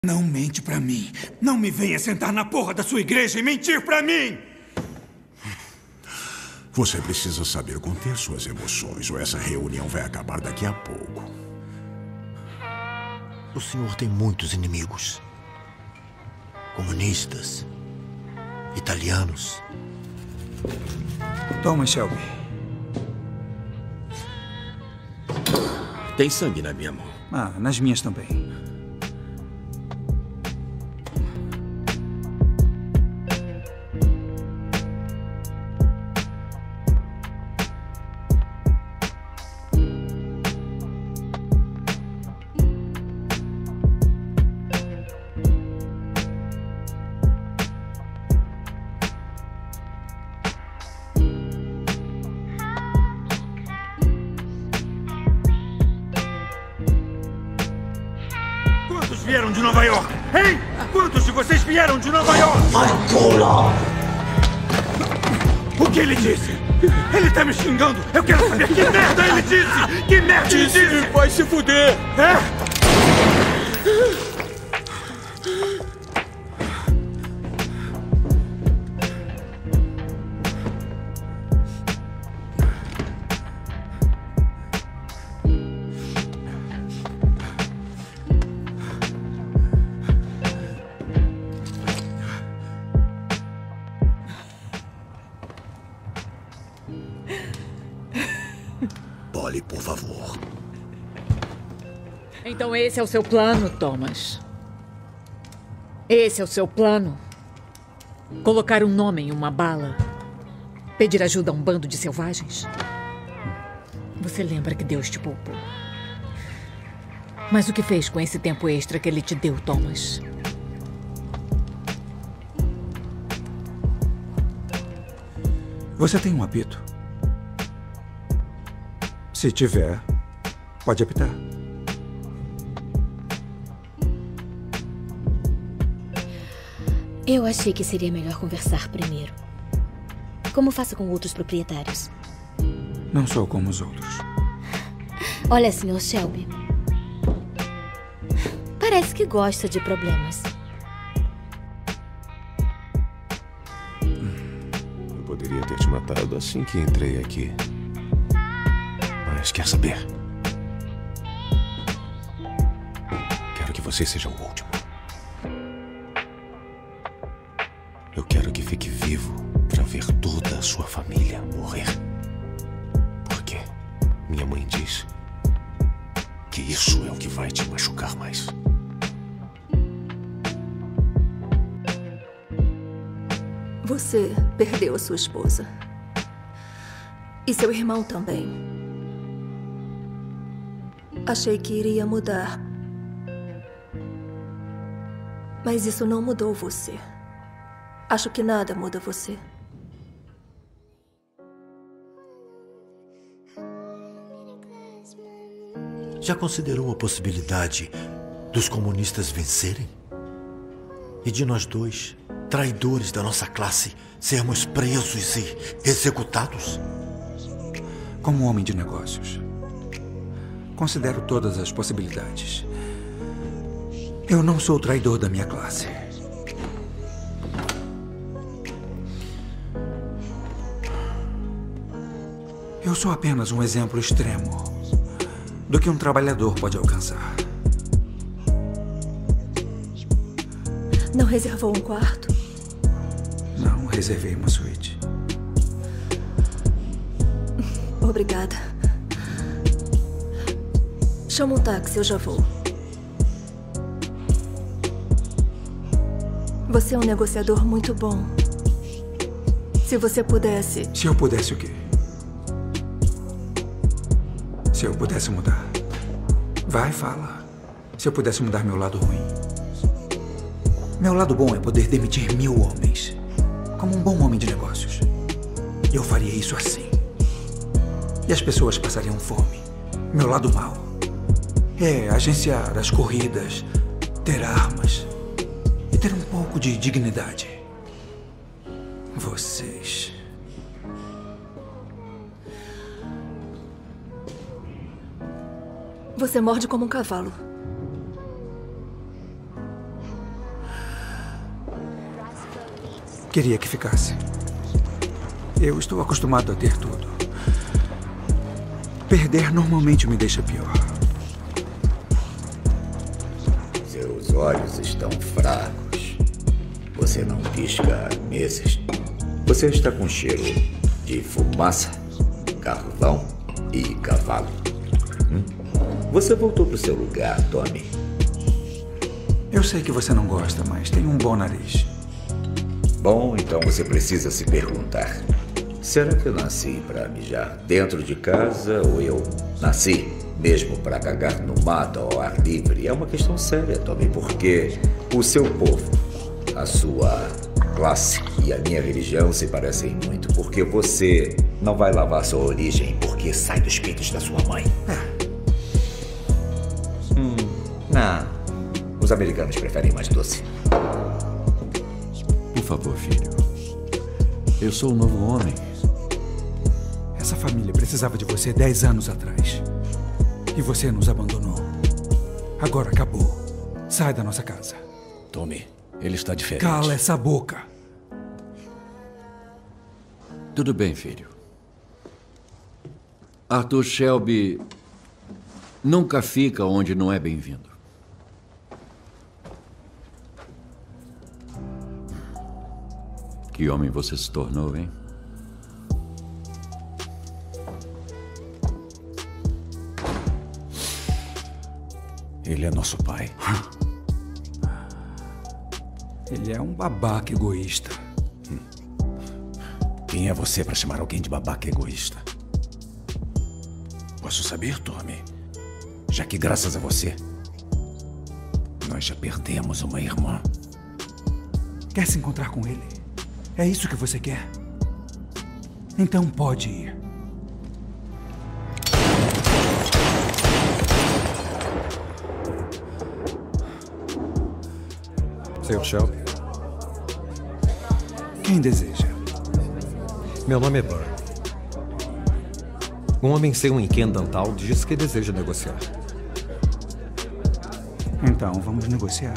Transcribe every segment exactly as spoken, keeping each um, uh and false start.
Não mente pra mim. Não me venha sentar na porra da sua igreja e mentir pra mim! Você precisa saber conter suas emoções, ou essa reunião vai acabar daqui a pouco. O senhor tem muitos inimigos. Comunistas. Italianos. Toma, Shelby. Tem sangue na minha mão. Ah, nas minhas também. Vieram de Nova York? Hein? Quantos de vocês vieram de Nova York? Vai pular! O que ele disse? Ele tá me xingando! Eu quero saber que merda ele disse! Que merda ele disse! Vai se fuder! É? Polly, por favor. Então esse é o seu plano, Thomas. Esse é o seu plano? Colocar um nome em uma bala? Pedir ajuda a um bando de selvagens? Você lembra que Deus te poupou. Mas o que fez com esse tempo extra que Ele te deu, Thomas? Você tem um apito? Se tiver, pode apitar. Eu achei que seria melhor conversar primeiro. Como faço com outros proprietários? Não sou como os outros. Olha, senhor Shelby. Parece que gosta de problemas. Eu poderia ter te matado assim que entrei aqui. Mas quer saber? Quero que você seja o último. Eu quero que fique vivo para ver toda a sua família morrer. Porque minha mãe diz que isso é o que vai te machucar mais. Você perdeu a sua esposa. E seu irmão também. Achei que iria mudar. Mas isso não mudou você. Acho que nada muda você. Já considerou a possibilidade dos comunistas vencerem? E de nós dois, traidores da nossa classe, sermos presos e executados? Como homem de negócios, considero todas as possibilidades. Eu não sou traidor da minha classe. Eu sou apenas um exemplo extremo do que um trabalhador pode alcançar. Não reservou um quarto? Não, reservei uma suíte. Obrigada. Chama um táxi, eu já vou. Você é um negociador muito bom. Se você pudesse... Se eu pudesse o quê? Se eu pudesse mudar. Vai, fala. Se eu pudesse mudar meu lado ruim. Meu lado bom é poder demitir mil homens. Como um bom homem de negócios. Eu faria isso assim. E as pessoas passariam fome. Meu lado mau é agenciar as corridas, ter armas e ter um pouco de dignidade. Vocês... Você morde como um cavalo. Queria que ficasse. Eu estou acostumado a ter tudo. Perder normalmente me deixa pior. Seus olhos estão fracos. Você não pisca há meses. Você está com cheiro de fumaça, carvão e cavalo. Hum? Você voltou para o seu lugar, Tommy. Eu sei que você não gosta, mas tem um bom nariz. Bom, então você precisa se perguntar: será que eu nasci para mijar dentro de casa ou eu nasci mesmo para cagar no mato ao ar livre? É uma questão séria, Tommy, porque o seu povo, a sua classe e a minha religião se parecem muito, porque você não vai lavar sua origem porque sai dos peitos da sua mãe. É. Hum, não. Os americanos preferem mais doce. Por favor, filho. Eu sou um novo homem. Essa família precisava de você dez anos atrás. E você nos abandonou. Agora acabou. Sai da nossa casa. Tommy, ele está diferente. Cala essa boca. Tudo bem, filho. Arthur Shelby nunca fica onde não é bem-vindo. Que homem você se tornou, hein? Ele é nosso pai. Ele é um babaca egoísta. Hum. Quem é você para chamar alguém de babaca egoísta? Posso saber, Tommy? Já que graças a você, nós já perdemos uma irmã. Quer se encontrar com ele? É isso que você quer? Então pode ir. senhor Shelby. Quem deseja? Meu nome é Burr. Um homem sem um inquém dental disse que deseja negociar. Então, vamos negociar.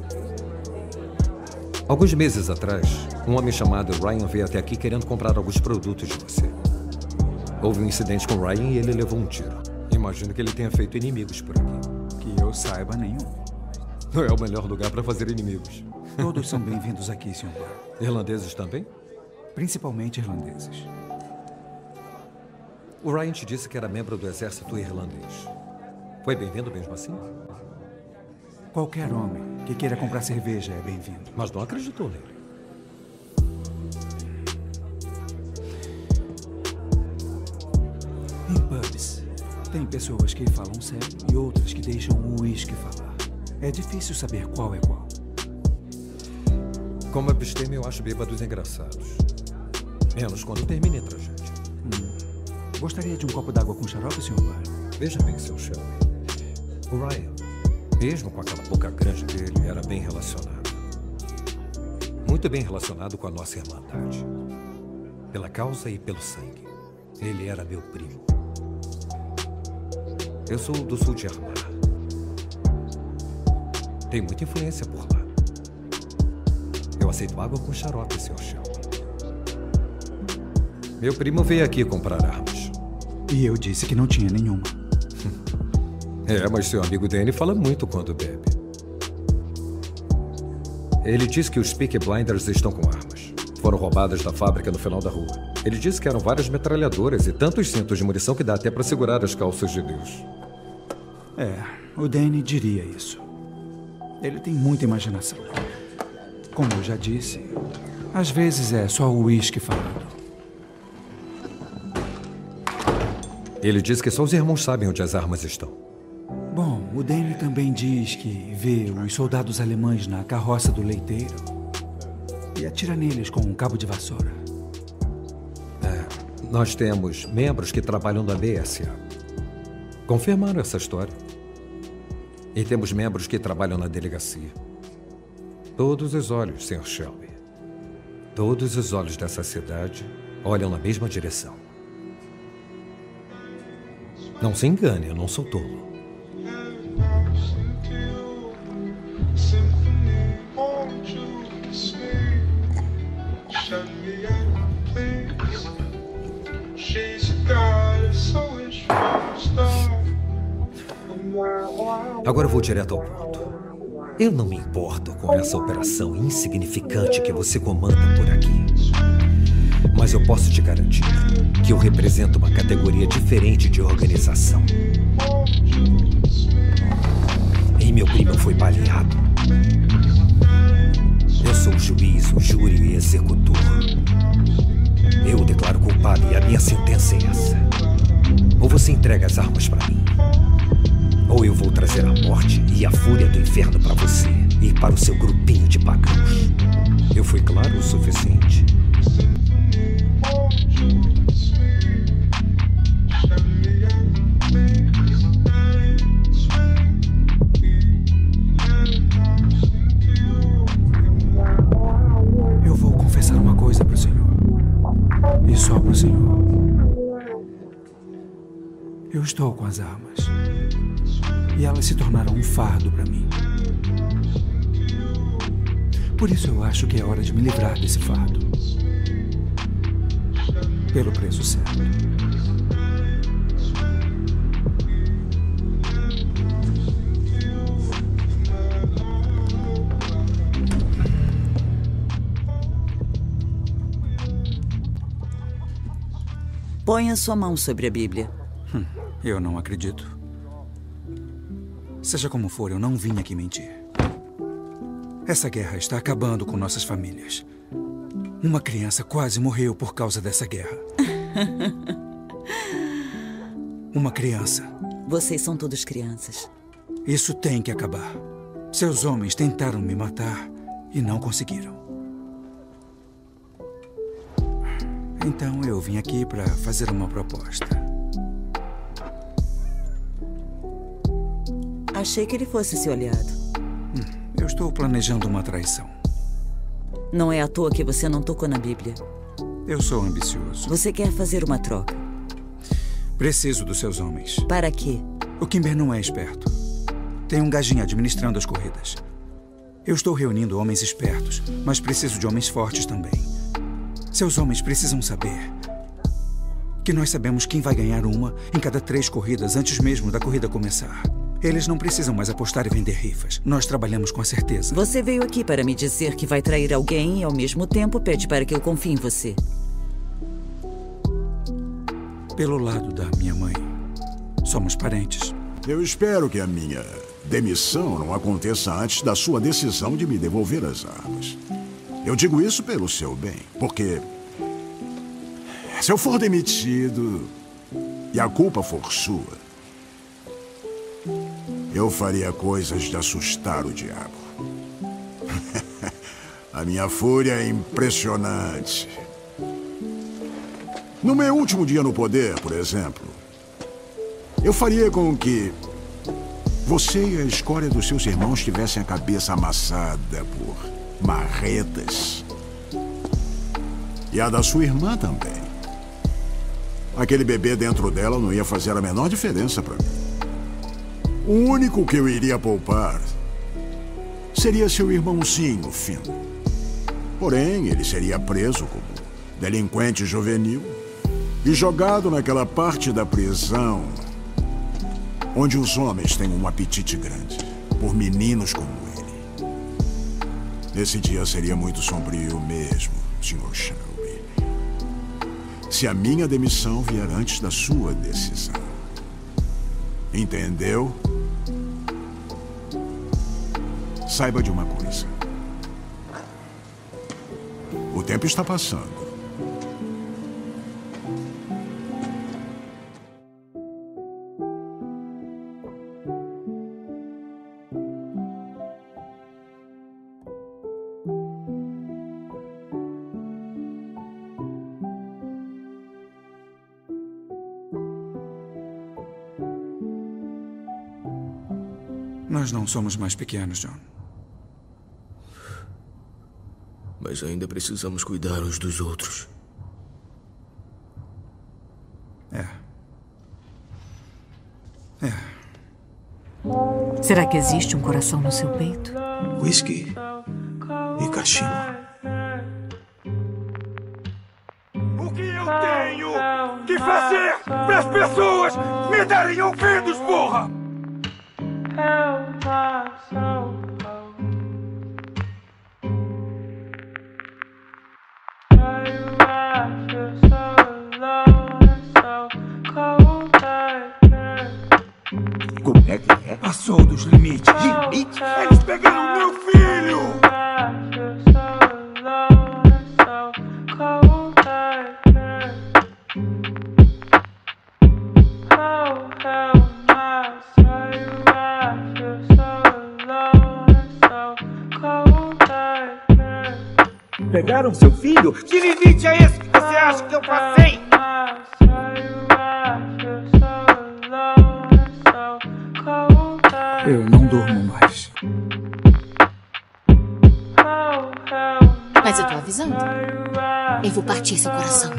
Alguns meses atrás, um homem chamado Ryan veio até aqui querendo comprar alguns produtos de você. Houve um incidente com Ryan e ele levou um tiro. Imagino que ele tenha feito inimigos por aqui. Que eu saiba, nenhum. Não é o melhor lugar para fazer inimigos. Todos são bem-vindos aqui, senhor Burr. Irlandeses também? Principalmente irlandeses. O Ryan te disse que era membro do exército irlandês. Foi bem-vindo mesmo assim? Qualquer homem que queira comprar cerveja é bem-vindo. Mas não acreditou nele. Em pubs, tem pessoas que falam sério e outras que deixam o uísque falar. É difícil saber qual é qual. Como abstêmio, eu acho bêbados engraçados. Menos quando termina entre a gente. Hum. Gostaria de um copo d'água com xarope, senhor Burr? Veja bem, seu Shelby. O Ryan, mesmo com aquela boca grande dele, era bem relacionado. Muito bem relacionado com a nossa irmandade. Pela causa e pelo sangue. Ele era meu primo. Eu sou do sul de Armagh. Tem muita influência por lá. Eu aceito água com xarope, senhor Shelby. Meu primo veio aqui comprar armas. E eu disse que não tinha nenhuma. É, mas seu amigo Danny fala muito quando bebe. Ele diz que os Peaky Blinders estão com armas. Foram roubadas da fábrica no final da rua. Ele disse que eram várias metralhadoras e tantos cintos de munição que dá até para segurar as calças de Deus. É, o Danny diria isso. Ele tem muita imaginação. Como eu já disse, às vezes é só o uísque falando. Ele diz que só os irmãos sabem onde as armas estão. Bom, o Danny também diz que vê os soldados alemães na carroça do leiteiro e atira neles com um cabo de vassoura. É, nós temos membros que trabalham na B S A. Confirmaram essa história. E temos membros que trabalham na delegacia. Todos os olhos, senhor Shelby. Todos os olhos dessa cidade olham na mesma direção. Não se engane, eu não sou tolo. Agora eu vou direto ao ponto. Eu não me importo com essa operação insignificante que você comanda por aqui. Mas eu posso te garantir que eu represento uma categoria diferente de organização. E meu primo foi baleado. Eu sou o juiz, o júri e executor. Eu o declaro culpado e a minha sentença é essa. Ou você entrega as armas para mim, ou eu vou trazer a morte e a fúria do inferno para você e para o seu grupinho de pagãos. Eu fui claro o suficiente? Eu vou confessar uma coisa para o Senhor. E só para o Senhor. Eu estou com as armas. E elas se tornaram um fardo para mim. Por isso eu acho que é hora de me livrar desse fardo. Pelo preço certo. Ponha sua mão sobre a Bíblia. Hum, eu não acredito. Seja como for, eu não vim aqui mentir. Essa guerra está acabando com nossas famílias. Uma criança quase morreu por causa dessa guerra. Uma criança. Vocês são todos crianças. Isso tem que acabar. Seus homens tentaram me matar e não conseguiram. Então eu vim aqui para fazer uma proposta. Achei que ele fosse seu aliado. Hum, eu estou planejando uma traição. Não é à toa que você não tocou na Bíblia. Eu sou ambicioso. Você quer fazer uma troca? Preciso dos seus homens. Para quê? O Kimber não é esperto. Tem um gajinho administrando as corridas. Eu estou reunindo homens espertos, mas preciso de homens fortes também. Seus homens precisam saber que nós sabemos quem vai ganhar uma em cada três corridas antes mesmo da corrida começar. Eles não precisam mais apostar e vender rifas. Nós trabalhamos com a certeza. Você veio aqui para me dizer que vai trair alguém e, ao mesmo tempo, pede para que eu confie em você. Pelo lado da minha mãe, somos parentes. Eu espero que a minha demissão não aconteça antes da sua decisão de me devolver as armas. Eu digo isso pelo seu bem, porque se eu for demitido e a culpa for sua, eu faria coisas de assustar o diabo. A minha fúria é impressionante. No meu último dia no poder, por exemplo, eu faria com que você e a escória dos seus irmãos tivessem a cabeça amassada por marretas. E a da sua irmã também. Aquele bebê dentro dela não ia fazer a menor diferença para mim. O único que eu iria poupar seria seu irmãozinho, Finn. Porém, ele seria preso como delinquente juvenil e jogado naquela parte da prisão onde os homens têm um apetite grande por meninos como ele. Esse dia seria muito sombrio mesmo, senhor Shelby. Se a minha demissão vier antes da sua decisão. Entendeu? Saiba de uma coisa. O tempo está passando. Nós não somos mais pequenos, John. Mas ainda precisamos cuidar uns dos outros. É. É. Será que existe um coração no seu peito? Whisky e cachimbo. fazer para as pessoas me darem ouvidos, porra? Como é que é? Passou dos limites. Limite? Eles pegaram meu filho! Pegaram seu filho? Que limite é esse que você acha que eu passei? Eu não durmo mais. Mas eu tô avisando. Eu vou partir seu coração.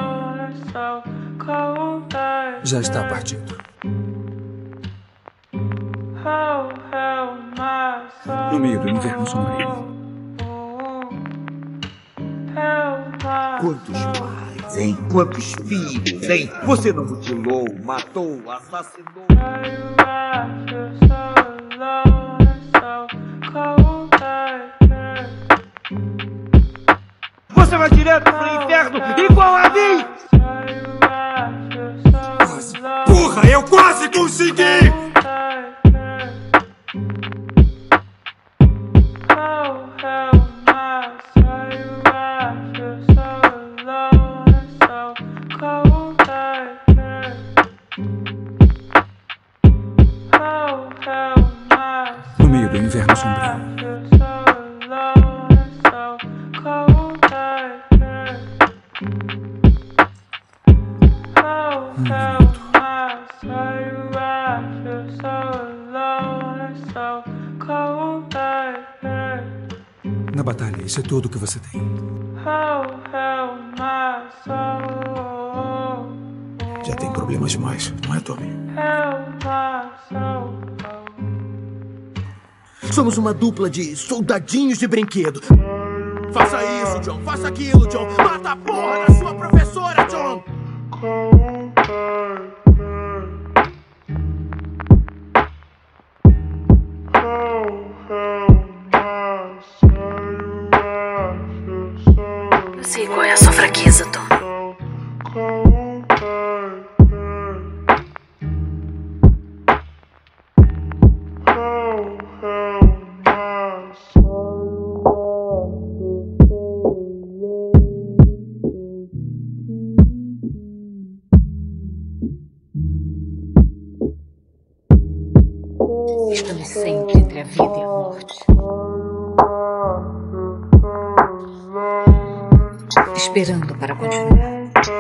Já está partido. No meio do inverno sombrio. Quantos pais, hein? Quantos filhos, hein? Você não mutilou, matou, assassinou. Você vai direto pro inferno igual a mim! Quase. Porra, eu quase consegui! No meio do inverno sombrio. Um minuto. Na batalha, isso é tudo o que você tem. Já tem problemas demais, não é, Tommy? Somos uma dupla de soldadinhos de brinquedo. Faça isso, John. Faça aquilo, John. Mata a porra da sua professora, John. Eu sei qual é a sua fraqueza, Tom. Estamos sempre entre a vida e a morte. Esperando para continuar.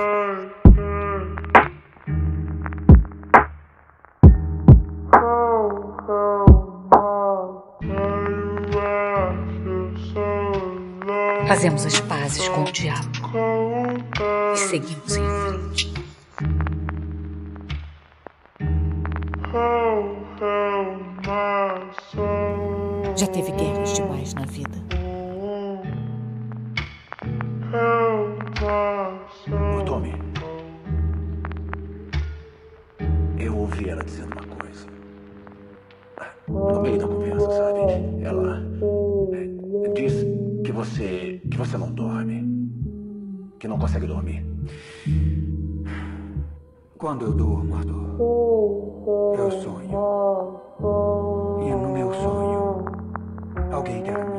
Fazemos as pazes com o diabo e seguimos em frente. Já teve guerras demais na vida. Ô, Tommy. Eu ouvi ela dizendo uma coisa. No meio da conversa, sabe? Ela é, diz que você, que você não dorme. Que não consegue dormir. Quando eu durmo, Arthur, eu sonho. E no meu sonho, alguém quer me